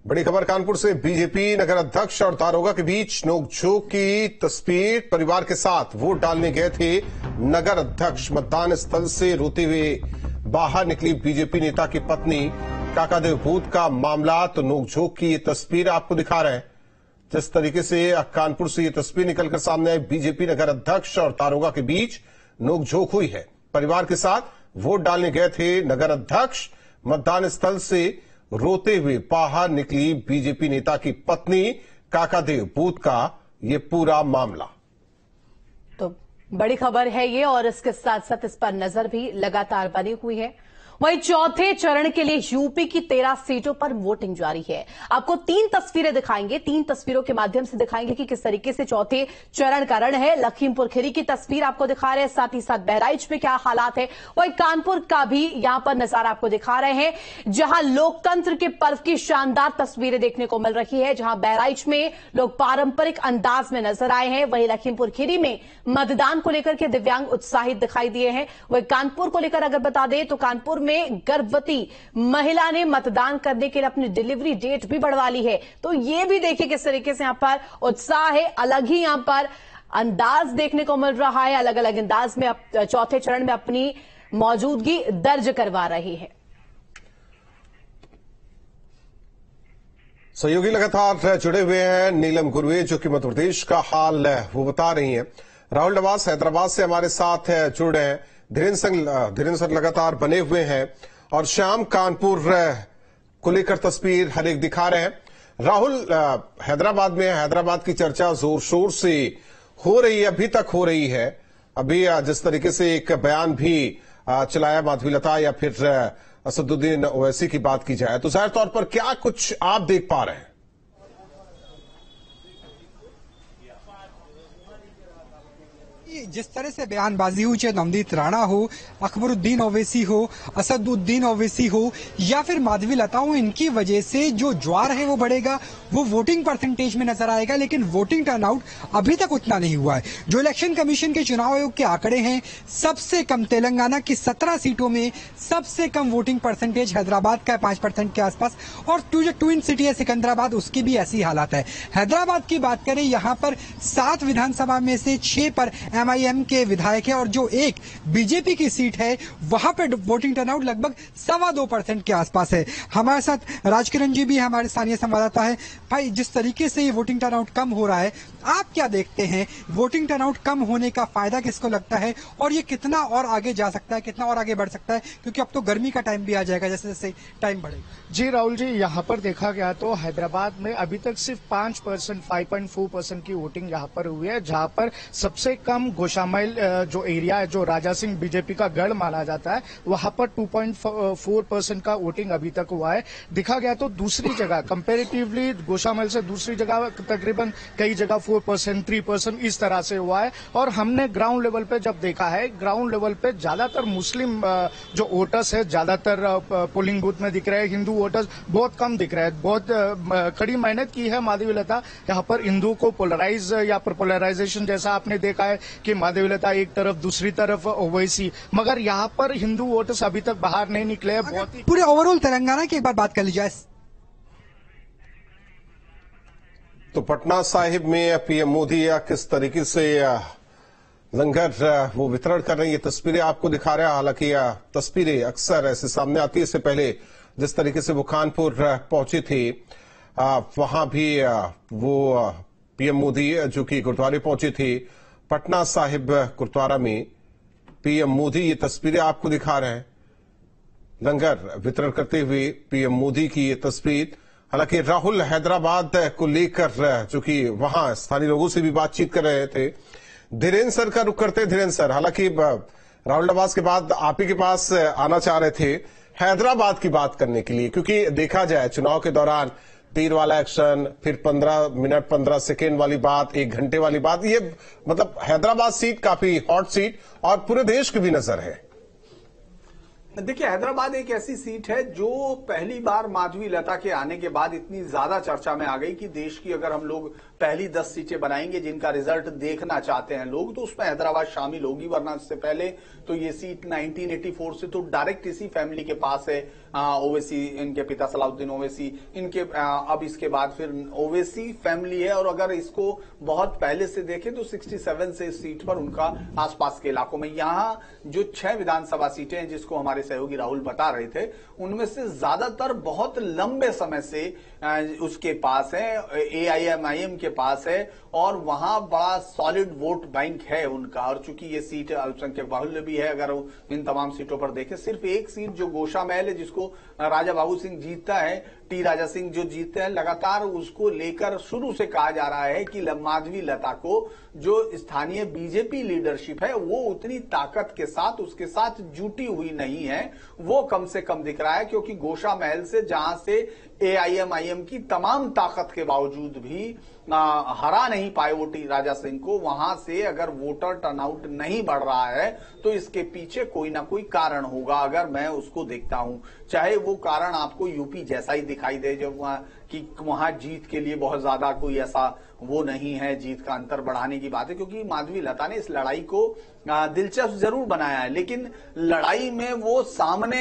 बड़ी खबर कानपुर से। बीजेपी नगर अध्यक्ष और दारोगा के बीच नोकझोंक की तस्वीर। परिवार के साथ वोट डालने गए थे नगर अध्यक्ष। मतदान स्थल से रोते हुए बाहर निकली बीजेपी नेता की पत्नी। काकादेव बूथ का मामला। तो नोकझोंक की ये तस्वीर आपको दिखा रहे हैं। जिस तरीके से कानपुर से ये तस्वीर निकलकर सामने आई, बीजेपी नगर अध्यक्ष और दारोगा के बीच नोकझोंक हुई है। परिवार के साथ वोट डालने गए थे नगर अध्यक्ष। मतदान स्थल से रोते हुए बाहर निकली बीजेपी नेता की पत्नी। काकादेव बूथ का ये पूरा मामला। तो बड़ी खबर है ये, और इसके साथ साथ इस पर नजर भी लगातार बनी हुई है। वहीं चौथे चरण के लिए यूपी की 13 सीटों पर वोटिंग जारी है। आपको 3 तस्वीरें दिखाएंगे। 3 तस्वीरों के माध्यम से दिखाएंगे कि किस तरीके से चौथे चरण का रण है। लखीमपुर खीरी की तस्वीर आपको दिखा रहे हैं, साथ ही साथ बहराइच में क्या हालात है। वहीं कानपुर का भी यहां पर नजारा आपको दिखा रहे हैं, जहां लोकतंत्र के पर्व की शानदार तस्वीरें देखने को मिल रही है। जहां बहराइच में लोग पारंपरिक अंदाज में नजर आए हैं, वहीं लखीमपुर खीरी में मतदान को लेकर के दिव्यांग उत्साहित दिखाई दिए हैं। वहीं कानपुर को लेकर अगर बता दें तो कानपुर में गर्भवती महिला ने मतदान करने के लिए अपनी डिलीवरी डेट भी बढ़वा ली है। तो ये भी देखिए किस तरीके से यहां पर उत्साह है, अलग ही यहां पर अंदाज देखने को मिल रहा है। अलग अलग अंदाज में चौथे चरण में अपनी मौजूदगी दर्ज करवा रही है। सहयोगी लगातार जुड़े हुए हैं। नीलम गुरवे जो कि मध्य प्रदेश का हाल वो बता रही हैं। राहुल नवाज हैदराबाद से हमारे साथ जुड़ रहे हैं। धीरेन्द्र सर लगातार बने हुए हैं और श्याम कानपुर को लेकर तस्वीर हर एक दिखा रहे हैं। राहुल हैदराबाद में, हैदराबाद की चर्चा जोर शोर से हो रही है, अभी तक हो रही है। अभी जिस तरीके से एक बयान भी चलाया माधवीलता या फिर असदुद्दीन ओवैसी की बात की जाए तो जाहिर तौर पर क्या कुछ आप देख पा रहे हैं? जिस तरह से बयानबाजी हुई, चाहे नवनीत राणा हो, अकबरुद्दीन ओवैसी हो, असदुद्दीन ओवैसी हो या फिर माधवी लता हो, इनकी वजह से जो ज्वार है वो बढ़ेगा, वो वोटिंग परसेंटेज में नजर आएगा। लेकिन वोटिंग टर्नआउट अभी तक उतना नहीं हुआ है। जो इलेक्शन कमीशन के चुनाव आयोग के आंकड़े हैं, सबसे कम तेलंगाना की 17 सीटों में सबसे कम वोटिंग परसेंटेज हैदराबाद का है, 5% के आसपास। और जो ट्विन सिटी है सिकंदराबाद, उसकी भी ऐसी हालात है। हैदराबाद की बात करें, यहाँ पर 7 विधानसभा में से 6 पर MIM के विधायक है और जो एक बीजेपी की सीट है वहां पर वोटिंग टर्नआउट लगभग 2.25% के आसपास है। हमारे साथ राजकिरण जी भी हमारे स्थानीय संवाददाता है। भाई, जिस तरीके से ये वोटिंग टर्नआउट कम हो रहा है, आप क्या देखते हैं? वोटिंग टर्नआउट कम होने का फायदा किसको लगता है और ये कितना और आगे जा सकता है, कितना और आगे बढ़ सकता है? क्योंकि अब तो गर्मी का टाइम भी आ जाएगा जैसे जैसे टाइम बढ़ेगा। जी राहुल जी, यहाँ पर देखा गया तो हैदराबाद में अभी तक सिर्फ 5%, 5.4% की वोटिंग यहाँ पर हुई है, जहाँ पर सबसे कम गोशामैल जो एरिया है, जो राजा सिंह बीजेपी का गढ़ माना जाता है, वहां पर 2.4% का वोटिंग अभी तक हुआ है। देखा गया तो दूसरी जगह कंपैरेटिवली गोशामैल से दूसरी जगह तकरीबन कई जगह 4%, 3% इस तरह से हुआ है। और हमने ग्राउंड लेवल पे जब देखा है, ग्राउंड लेवल पे ज्यादातर मुस्लिम जो वोटर्स है ज्यादातर पोलिंग बूथ में दिख रहे हैं। हिंदू वोटर्स बहुत कम दिख रहे हैं। बहुत कड़ी मेहनत की है माधवीलता यहाँ पर हिंदू को पोलराइज या पोलराइजेशन जैसा आपने देखा है कि माधवीलता एक तरफ, दूसरी तरफ ओवैसी, मगर यहाँ पर हिंदू वोटर्स अभी तक बाहर नहीं निकले हैं। बहुत ही पूरे ओवरऑल तेलंगाना की एक बार बात कर ली जाए तो पटना साहिब में पीएम मोदी किस तरीके से लंगर वो वितरण कर रहे हैं, ये तस्वीरें आपको दिखा रहे हैं। हालांकि तस्वीरें अक्सर ऐसे सामने आती है। इससे पहले जिस तरीके से वो कानपुर पहुंचे थे, वहां भी वो पीएम मोदी जो कि गुरुद्वारे पहुंचे थे पटना साहिब गुरुद्वारा में, पीएम मोदी ये तस्वीरें आपको दिखा रहे हैं। लंगर वितरण करते हुए पीएम मोदी की ये तस्वीर। हालांकि राहुल हैदराबाद को लेकर जो कि वहां स्थानीय लोगों से भी बातचीत कर रहे थे। धीरेन्द्र सर का रुख करते। धीरेन्द्र सर, हालांकि राहुल नवाज के बाद आप ही के पास आना चाह रहे थे हैदराबाद की बात करने के लिए, क्योंकि देखा जाए चुनाव के दौरान तीर वाला एक्शन, फिर 15 मिनट 15 सेकेंड वाली बात, 1 घंटे वाली बात, ये मतलब हैदराबाद सीट काफी हॉट सीट और पूरे देश की भी नजर है। देखिए, हैदराबाद एक ऐसी सीट है जो पहली बार माधवी लता के आने के बाद इतनी ज्यादा चर्चा में आ गई कि देश की अगर हम लोग पहली 10 सीटें बनाएंगे जिनका रिजल्ट देखना चाहते हैं लोग, तो उसमें हैदराबाद शामिल होगी। वरना इससे पहले तो ये सीट 1984 से तो डायरेक्ट इसी फैमिली के पास है। ओवैसी, इनके पिता सलाउद्दीन ओवैसी, इनके अब इसके बाद फिर ओवैसी फैमिली है। और अगर इसको बहुत पहले से देखें तो 67 से इस सीट पर उनका आसपास के इलाकों में, यहाँ जो 6 विधानसभा सीटें हैं जिसको हमारे सहयोगी राहुल बता रहे थे, उनमें से ज्यादातर बहुत लंबे समय से उसके पास है, एआईएमआईएम के पास है, और वहां बड़ा सॉलिड वोट बैंक है उनका। और चूंकि ये सीट अल्पसंख्यक बाहुल्य भी है, अगर इन तमाम सीटों पर देखें, सिर्फ एक सीट जो गोशा महल है जिसको राजा बाबू सिंह जीतता है, टी राजा सिंह जो जीतते हैं, लगातार उसको लेकर शुरू से कहा जा रहा है कि माधवी लता को जो स्थानीय बीजेपी लीडरशिप है वो उतनी ताकत के साथ उसके साथ जुटी हुई नहीं है, वो कम से कम दिख रहा है। क्योंकि गोशा महल से, जहां से एआईएमआईएम की तमाम ताकत के बावजूद भी हरा नहीं पाए वो टी राजा सिंह को, वहां से अगर वोटर टर्नआउट नहीं बढ़ रहा है तो इसके पीछे कोई ना कोई कारण होगा, अगर मैं उसको देखता हूं। चाहे वो कारण आपको यूपी जैसा ही दिखाई दे, जब वहां जीत के लिए बहुत ज्यादा कोई ऐसा वो नहीं है, जीत का अंतर बढ़ाने की बात है। क्योंकि माधवी लता ने इस लड़ाई को दिलचस्प जरूर बनाया है, लेकिन लड़ाई में वो सामने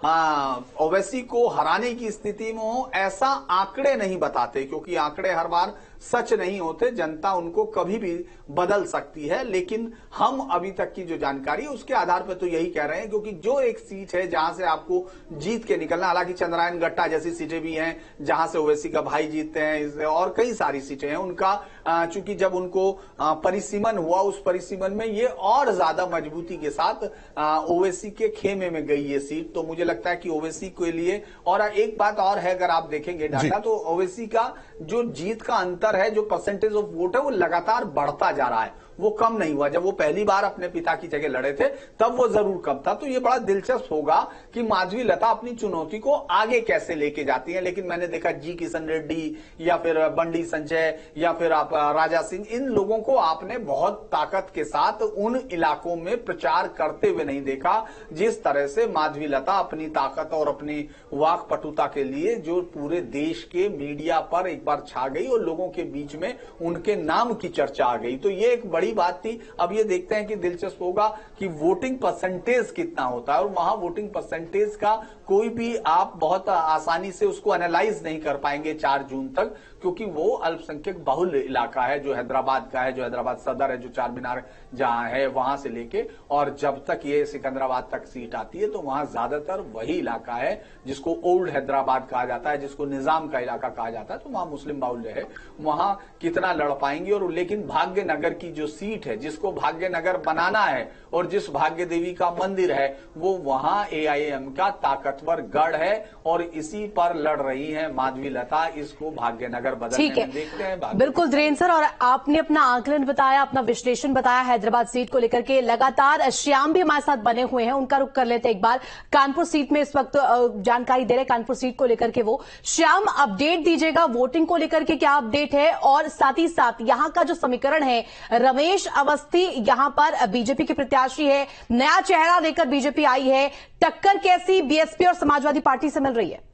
ओवैसी को हराने की स्थिति में हो ऐसा आंकड़े नहीं बताते, क्योंकि आंकड़े हर बार सच नहीं होते, जनता उनको कभी भी बदल सकती है। लेकिन हम अभी तक की जो जानकारी है उसके आधार पर तो यही कह रहे हैं, क्योंकि जो एक सीट है जहां से आपको जीत के निकलना, हालांकि चंद्रायन गट्टा जैसी सीटें भी हैं जहां से ओवैसी का भाई जीतते हैं, और कई सारी सीटें हैं उनका, चूंकि जब उनको परिसीमन हुआ, उस परिसीमन में ये और ज्यादा मजबूती के साथ ओवैसी के खेमे में गई ये सीट। तो मुझे लगता है कि ओवैसी के लिए, और एक बात और है, अगर आप देखेंगे डाटा तो ओवैसी का जो जीत का अंतर है, जो परसेंटेज ऑफ वोट है, वो लगातार बढ़ता जा रहा है, वो कम नहीं हुआ। जब वो पहली बार अपने पिता की जगह लड़े थे तब वो जरूर कम था। तो ये बड़ा दिलचस्प होगा कि माधवी लता अपनी चुनौती को आगे कैसे लेके जाती है। लेकिन मैंने देखा जी किशन रेड्डी या फिर बंडी संजय या फिर आप राजा सिंह, इन लोगों को आपने बहुत ताकत के साथ उन इलाकों में प्रचार करते हुए नहीं देखा, जिस तरह से माधवी लता अपनी ताकत और अपनी वाक पटुता के लिए जो पूरे देश के मीडिया पर एक बार छा गई और लोगों के बीच में उनके नाम की चर्चा आ गई। तो ये एक बड़ी बात थी। अब ये देखते हैं कि दिलचस्प होगा कि वोटिंग परसेंटेज कितना होता है, और वहां वोटिंग परसेंटेज का कोई भी आप बहुत आसानी से उसको एनालाइज नहीं कर पाएंगे 4 जून तक, क्योंकि वो अल्पसंख्यक बाहुल्य इलाका है जो हैदराबाद का है, जो हैदराबाद सदर है, जो चार मीनार जहां है वहां से लेके और जब तक ये सिकंदराबाद तक सीट आती है, तो वहां ज्यादातर वही इलाका है जिसको ओल्ड हैदराबाद कहा जाता है, जिसको निजाम का इलाका कहा जाता है। तो वहां मुस्लिम बाहुल्य है, वहां कितना लड़ पाएंगे। और लेकिन भाग्यनगर की जो सीट है, जिसको भाग्यनगर बनाना है और जिस भाग्य देवी का मंदिर है, वो वहां एआईएम का ताकतवर गढ़ है और इसी पर लड़ रही है माधवी लता। इसको भाग्यनगर बदलने में देखते हैं। बिल्कुल धीरेन्द्र सर, और आपने अपना आकलन बताया, अपना विश्लेषण बताया हैदराबाद सीट को लेकर के। लगातार श्याम भी हमारे साथ बने हुए हैं, उनका रुख कर लेते एक बार। कानपुर सीट में इस वक्त जानकारी दे रहे कानपुर सीट को लेकर के वो। श्याम, अपडेट दीजिएगा, वोटिंग को लेकर के क्या अपडेट है, और साथ ही साथ यहां का जो समीकरण है, रमेश अवस्थी यहां पर बीजेपी के प्रत्याशी है, नया चेहरा लेकर बीजेपी आई है, टक्कर कैसी बीएसपी और समाजवादी पार्टी से मिल रही है?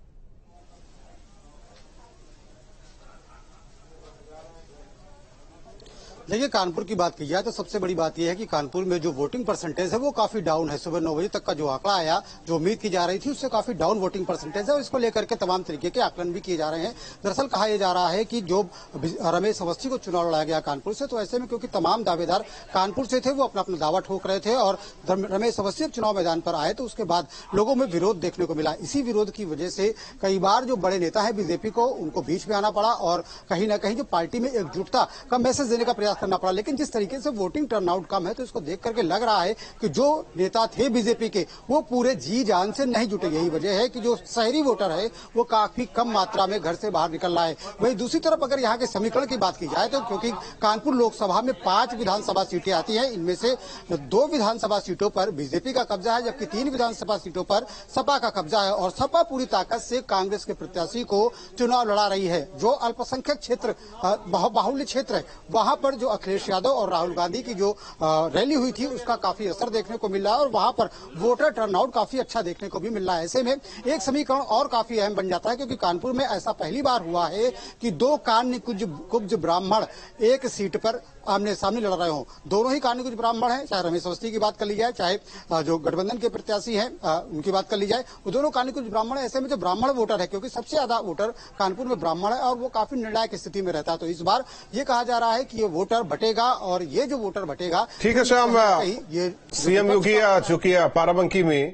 देखिए, कानपुर की बात की जाए तो सबसे बड़ी बात यह है कि कानपुर में जो वोटिंग परसेंटेज है वो काफी डाउन है। सुबह 9 बजे तक का जो आंकड़ा आया, जो उम्मीद की जा रही थी, उससे काफी डाउन वोटिंग परसेंटेज है और इसको लेकर के तमाम तरीके के आकलन भी किए जा रहे हैं। दरअसल कहा यह जा रहा है कि जो रमेश अवस्थी को चुनाव लड़ाया गया कानपुर से, तो ऐसे में क्योंकि तमाम दावेदार कानपुर से थे, वो अपना अपना दावा ठोक रहे थे और रमेश अवस्थी चुनाव मैदान पर आए तो उसके बाद लोगों में विरोध देखने को मिला। इसी विरोध की वजह से कई बार जो बड़े नेता है बीजेपी को, उनको बीच में आना पड़ा और कहीं ना कहीं जो पार्टी में एकजुटता का मैसेज देने का प्रयास करना पड़ा। लेकिन जिस तरीके से वोटिंग टर्नआउट कम है, तो इसको देख करके लग रहा है कि जो नेता थे बीजेपी के, वो पूरे जी जान से नहीं जुटे। यही वजह है कि जो शहरी वोटर है वो काफी कम मात्रा में घर से बाहर निकल रहा है। वहीं दूसरी तरफ अगर यहाँ के समीकरण की बात की जाए तो क्योंकि कानपुर लोकसभा में 5 विधानसभा सीटें आती हैं, इनमें से 2 विधानसभा सीटों पर बीजेपी का कब्जा है, जबकि 3 विधानसभा सीटों पर सपा का कब्जा है और सपा पूरी ताकत से कांग्रेस के प्रत्याशी को चुनाव लड़ा रही है। जो अल्पसंख्यक क्षेत्र, बाहुल्य क्षेत्र है, वहां पर जो अखिलेश यादव और राहुल गांधी की जो रैली हुई थी उसका काफी असर देखने को मिल रहा है और वहां पर वोटर टर्नआउट काफी अच्छा देखने को भी मिल रहा है। ऐसे में एक समीकरण और काफी अहम बन जाता है, क्योंकि कानपुर में ऐसा पहली बार हुआ है कि दो कान्य कुब्ज ब्राह्मण एक सीट पर आमने सामने लड़ रहे हों। दोनों ही कान्य कुब्ज ब्राह्मण हैं, चाहे रमेश अवस्थी की बात कर ली जाए, चाहे जो गठबंधन के प्रत्याशी हैं उनकी बात कर ली जाए, वो दोनों कान्य कुब्ज ब्राह्मण है। ऐसे में जो ब्राह्मण वोटर है, क्योंकि सबसे ज्यादा वोटर कानपुर में ब्राह्मण है और वो काफी निर्णायक स्थिति में रहता है, तो इस बार ये कहा जा रहा है कि ये वोटर बटेगा और ये जो वोटर बटेगा। ठीक है श्याम, ये सीएम योगी जो कि बाराबंकी में